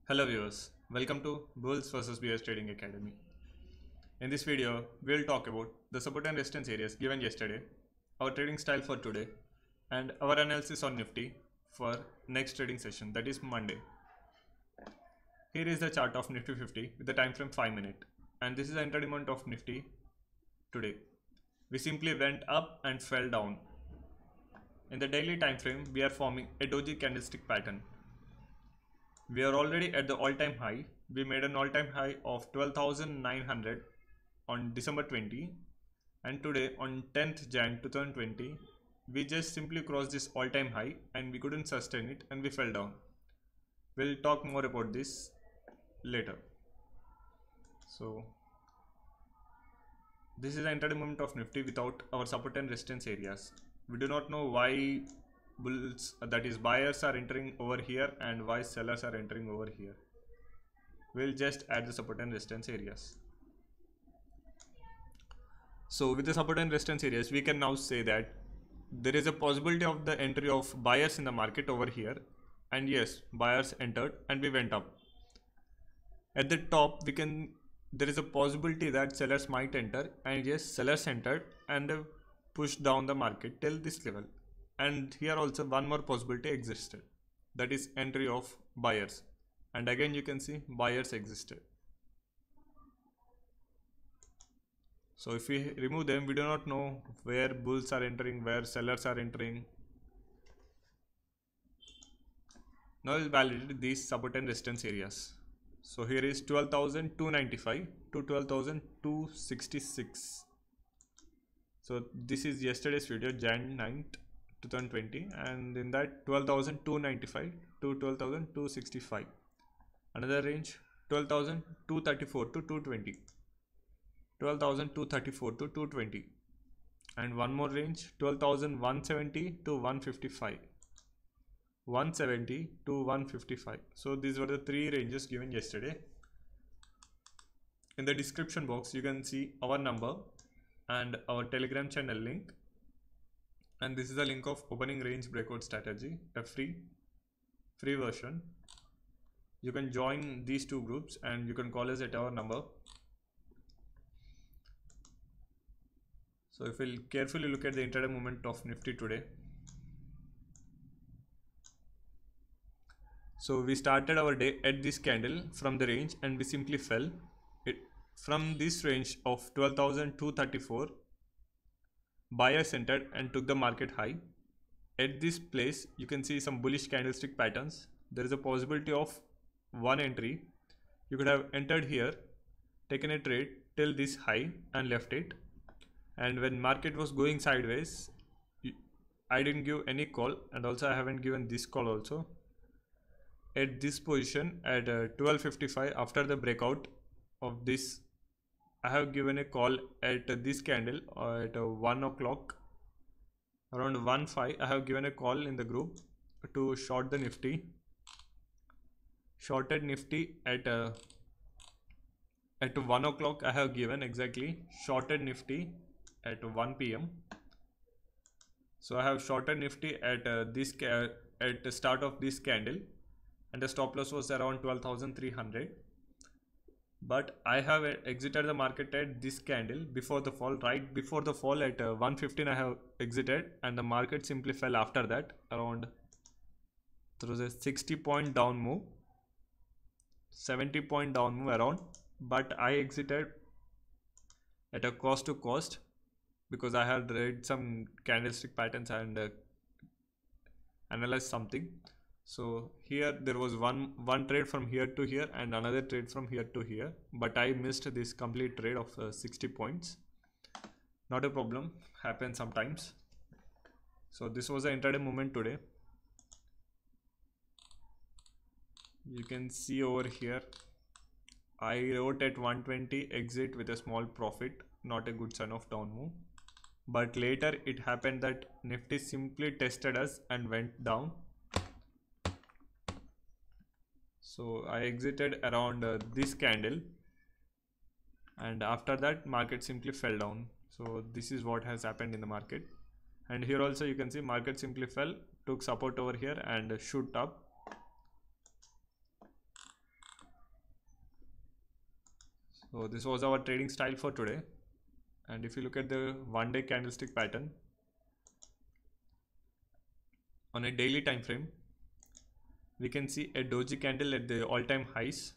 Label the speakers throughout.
Speaker 1: Hello viewers, welcome to Bulls vs Bears Trading Academy. In this video, we'll talk about the support and resistance areas given yesterday, our trading style for today, and our analysis on Nifty for next trading session, that is Monday. Here is the chart of Nifty 50 with the time frame 5 minutes, and this is the entry amount of Nifty today. We simply went up and fell down. In the daily time frame, we are forming a doji candlestick pattern. We are already at the all-time high. We made an all-time high of 12,900 on December 20, and today on 10th Jan 2020 we just simply crossed this all-time high and we couldn't sustain it and we fell down. We'll talk more about this later. So this is the entire movement of Nifty without our support and resistance areas. We do not know why bulls, that is buyers, are entering over here and why sellers are entering over here. We'll just add the support and resistance areas. So with the support and resistance areas, we can now say that there is a possibility of the entry of buyers in the market over here, and yes, buyers entered and we went up. At the top, there is a possibility that sellers might enter, and yes, sellers entered and they pushed down the market till this level. And here also one more possibility existed, that is entry of buyers, and again you can see buyers existed. So if we remove them, we do not know where bulls are entering, where sellers are entering. Now we'll validate these support and resistance areas. So here is 12,295 to 12,266. So this is yesterday's video, Jan 9th 2020, and in that 12,295 to 12,265. Another range 12,234 to 220. 12,234 to 220, and one more range 12,170 to 155, 170 to 155. So these were the three ranges given yesterday. In the description box you can see our number and our Telegram channel link, and this is the link of opening range breakout strategy, a free version. You can join these two groups and you can call us at our number. So if we'll carefully look at the intraday movement of Nifty today. So we started our day at this candle from the range and we simply fell. From this range of 12,234, buyers entered and took the market high. At this place you can see some bullish candlestick patterns. There is a possibility of one entry. You could have entered here, taken a trade till this high and left it. And when market was going sideways, I didn't give any call, and also I haven't given this call also. At this position at 12:55, after the breakout of this, I have given a call at this candle at 1 o'clock, around 1:05. I have given a call in the group to short the Nifty. Shorted Nifty at 1 o'clock. I have given exactly shorted Nifty at 1 p.m. So I have shorted Nifty at at the start of this candle, and the stop loss was around 12,300. But I have exited the market at this candle before the fall. Right before the fall at 1:15 I have exited, and the market simply fell after that. There was a 60-point down move, 70-point down move around, but I exited at a cost to cost, because I had read some candlestick patterns and analyzed something. So here there was one trade from here to here and another trade from here to here, but I missed this complete trade of 60 points. Not a problem, happens sometimes. So this was the intraday movement today. You can see over here I wrote at 120 exit with a small profit, not a good sign of down move. But later it happened that Nifty simply tested us and went down. So I exited around this candle, and after that market simply fell down. So this is what has happened in the market. And here also you can see market simply fell, took support over here and shoot up. So this was our trading style for today. And if you look at the 1-day candlestick pattern on a daily time frame, we can see a doji candle at the all-time highs.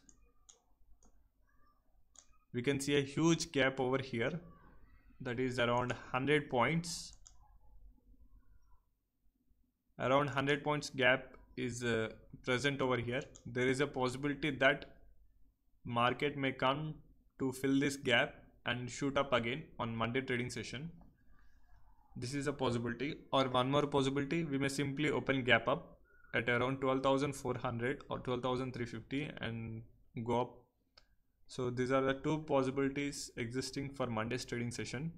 Speaker 1: We can see a huge gap over here, that is around 100 points. Around 100 points gap is present over here. There is a possibility that market may come to fill this gap and shoot up again on Monday trading session. This is a possibility. Or one more possibility, we may simply open gap up at around 12,400 or 12,350 and go up. So these are the two possibilities existing for Monday's trading session.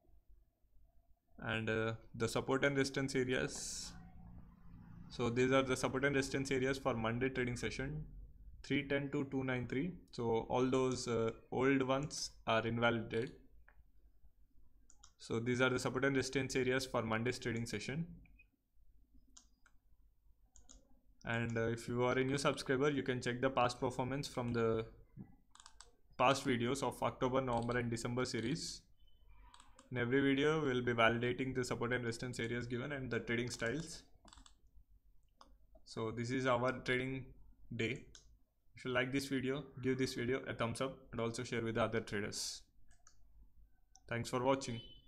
Speaker 1: And the support and resistance areas. So these are the support and resistance areas for Monday trading session, 310 to 293. So all those old ones are invalidated. So these are the support and resistance areas for Monday's trading session. And if you are a new subscriber, you can check the past performance from the past videos of October, November and December series. In every video, we will be validating the support and resistance areas given and the trading styles. So this is our trading day. If you like this video, give this video a thumbs up and also share with the other traders. Thanks for watching.